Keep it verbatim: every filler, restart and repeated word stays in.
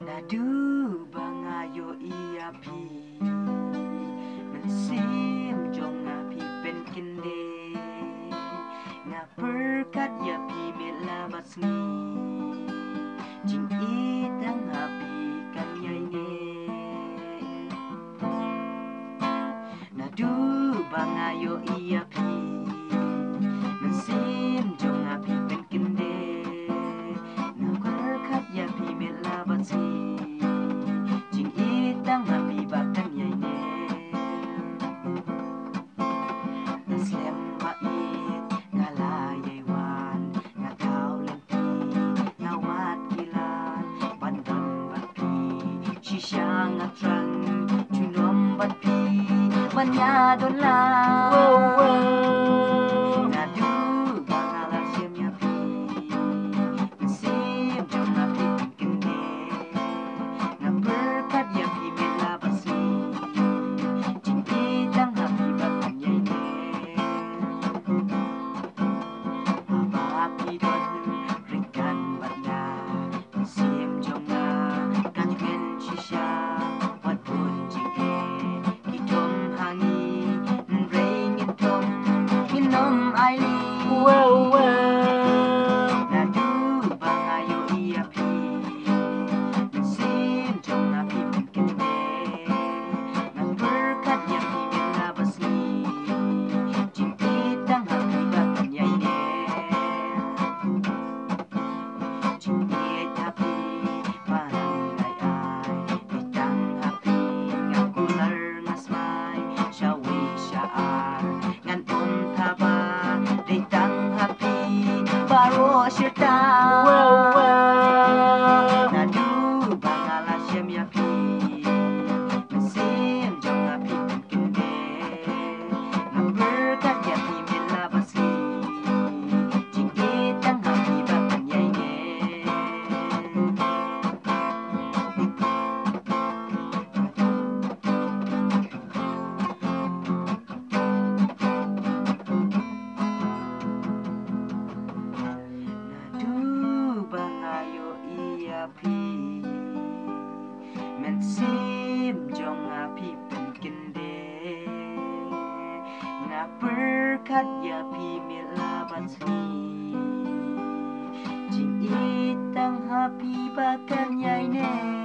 Nadu bangayo iapi mensim jong api pen kende nga perkat yapi melabat ni jing itang api kanyai ne Nadu bangayo iapi mensim jong api pen kende nga perkat yapi melabat ni jing itang api bakan yai ne Naslem bait ngalayay wan ngataw lempi nawat kilan bandan batpi shisha ngatrang chunom batpi manyadon la Nadu bangala siem yapi sim jong api kende berkat yapi melabasi jing itang api bakan yai ne Aba api don ringkan batna sim jong na kangen shisha wat pun jing e kitom hangi ring itom inom aili Nadu bangayo iapi sim jong api kende nga berkat yapi melabasi jing itang api bakan yai ne jing itapi barangay ay itang api nga kular ngasmay syawi syaar ngan untaba ditang api baro syirta Nadu bangala siem yapi mesim jong api kende nga berkat yapi melabasi jing itang api bakan yai ne Nadu bangayo iapi mensim jong api pen kende nga berkat yapi melabasi jing itang api bakan yai ne